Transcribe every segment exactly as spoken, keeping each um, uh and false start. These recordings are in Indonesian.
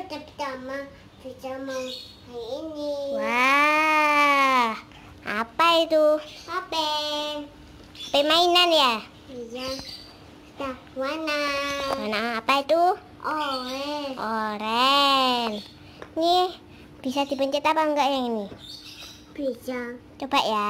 pertama bisa mau hari ini. Wah, apa itu? H P. H P mainan ya? Iya. Kita warna. Warna apa itu? Orange. Oranye. Nih, bisa dipencet apa enggak yang ini? Bisa. Coba ya.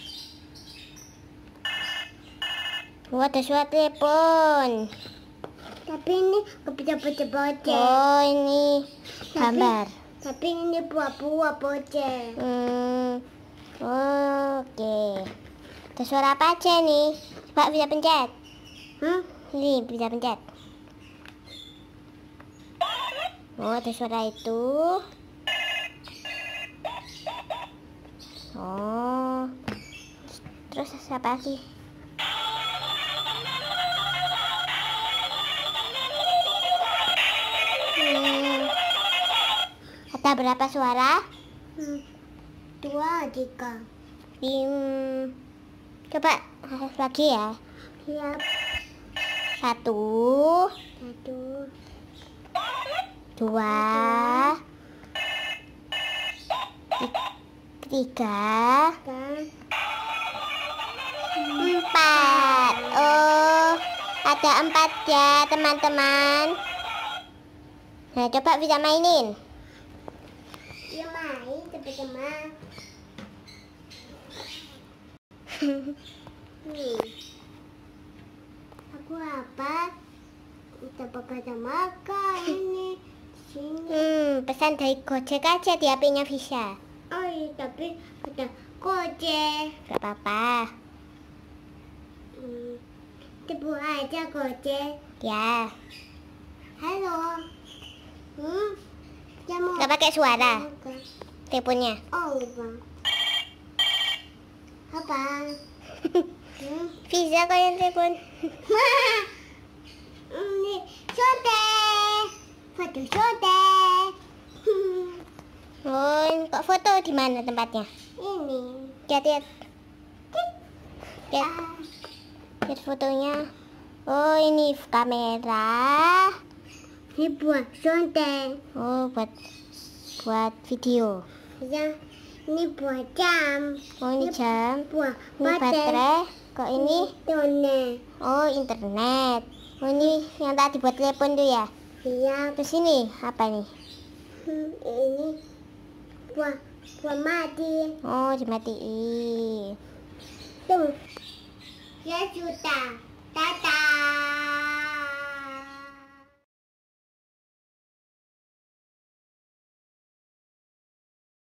Wah, ada suara telepon. Tapi ini nggak bisa baca-baca. Oh, ini gambar. Tapi ini buah-buah baca. Hmm. Oke. Ada suara apa aja nih? Coba bisa pencet. Hmm? Ini bisa pencet. Oh, ada suara itu. Oh. Terus apa lagi? Hmm. Ada berapa suara? Hmm. Dua, tiga. Hmm. Coba lagi ya. Siap. Satu, Satu. dua, tiga, Kan. empat. Oh, ada empat ya teman-teman. Nah, coba bisa mainin. Dia main teman-teman. Hmm. Aku apa? Kita bakal makan ini. Sini. Hmm, pesan dari Gojek aja di H P-nya bisa. Oh iya, tapi ada Gojek. Gak apa-apa. Hmm. Tebu aja Gojek. Ya, Halo. Hmm. Dia mau gak pakai suara makan. teleponnya. Oh, bang. Apa? Hmm. Bisa kok yang telepon. Ini sote. Foto sote. Oh, kok foto di mana tempatnya? Ini. Lihat, lihat. Lihat, Ah. lihat fotonya. Oh, ini kamera. Ini buat sote. Oh, buat buat video. Ya. Ini buat jam. Oh, ini jam. Buat Ini baterai. Kok ini? Internet. Oh, internet. Oh, ini yang tadi buat telepon tuh ya. Iya. Terus ini apa nih? Hmm, ini buat buat mati. Oh, dimatiin. Tuh. Ya sudah. Tata.